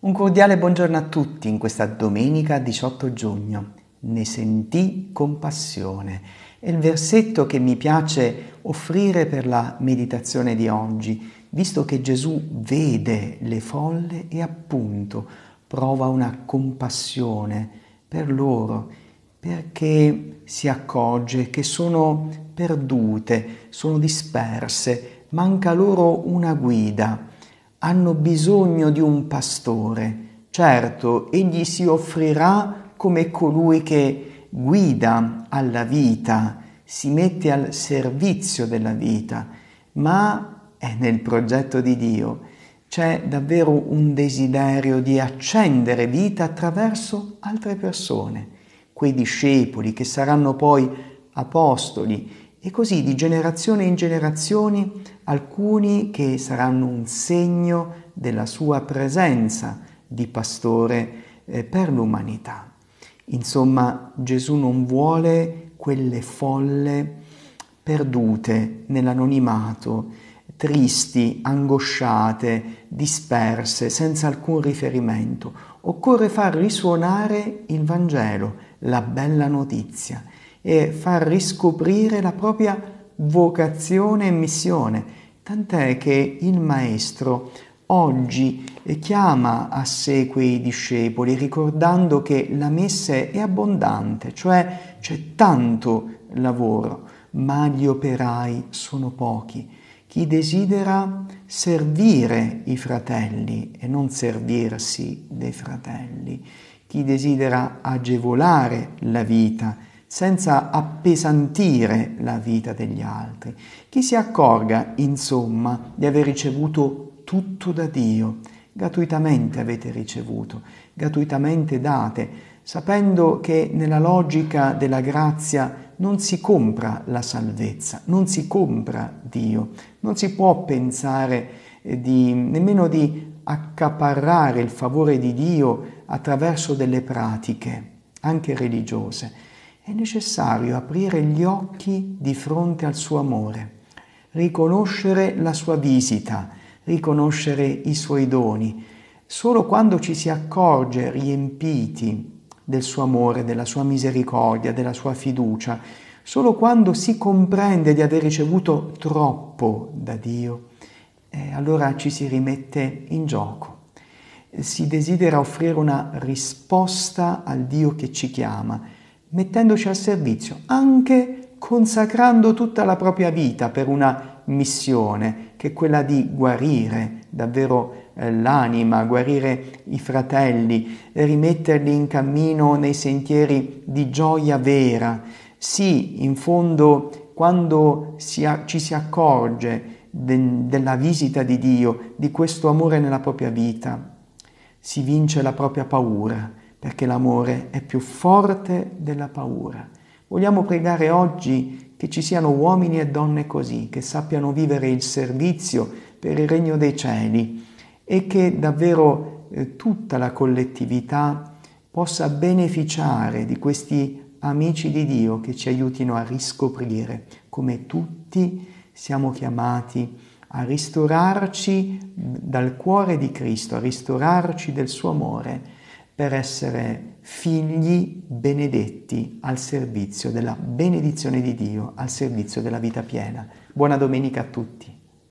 Un cordiale buongiorno a tutti in questa domenica 18 giugno. Ne sentì compassione. È il versetto che mi piace offrire per la meditazione di oggi, visto che Gesù vede le folle e appunto prova una compassione per loro, perché si accorge che sono perdute, sono disperse, manca loro una guida. Hanno bisogno di un pastore. Certo, egli si offrirà come colui che guida alla vita, si mette al servizio della vita, ma è nel progetto di Dio. C'è davvero un desiderio di accendere vita attraverso altre persone, quei discepoli che saranno poi apostoli, e così di generazione in generazione alcuni che saranno un segno della sua presenza di pastore per l'umanità. Insomma, Gesù non vuole quelle folle perdute nell'anonimato, tristi, angosciate, disperse, senza alcun riferimento. Occorre far risuonare il Vangelo, la bella notizia, e far riscoprire la propria vocazione e missione, tant'è che il Maestro oggi chiama a sé quei discepoli ricordando che la messe è abbondante, cioè c'è tanto lavoro, ma gli operai sono pochi. Chi desidera servire i fratelli e non servirsi dei fratelli, chi desidera agevolare la vita senza appesantire la vita degli altri, chi si accorga, insomma, di aver ricevuto tutto da Dio. Gratuitamente avete ricevuto, gratuitamente date, sapendo che nella logica della grazia non si compra la salvezza, non si compra Dio, non si può pensare nemmeno di accaparrare il favore di Dio attraverso delle pratiche, anche religiose. È necessario aprire gli occhi di fronte al suo amore, riconoscere la sua visita, riconoscere i suoi doni. Solo quando ci si accorge riempiti del suo amore, della sua misericordia, della sua fiducia, solo quando si comprende di aver ricevuto troppo da Dio, allora ci si rimette in gioco. Si desidera offrire una risposta al Dio che ci chiama, mettendoci al servizio, anche consacrando tutta la propria vita per una missione, che è quella di guarire davvero l'anima, guarire i fratelli, rimetterli in cammino nei sentieri di gioia vera. Sì, in fondo, quando ci si accorge della visita di Dio, di questo amore nella propria vita, si vince la propria paura, perché l'amore è più forte della paura. Vogliamo pregare oggi che ci siano uomini e donne così, che sappiano vivere il servizio per il regno dei cieli e che davvero tutta la collettività possa beneficiare di questi amici di Dio che ci aiutino a riscoprire come tutti siamo chiamati a ristorarci dal cuore di Cristo, a ristorarci del suo amore, per essere figli benedetti al servizio della benedizione di Dio, al servizio della vita piena. Buona domenica a tutti.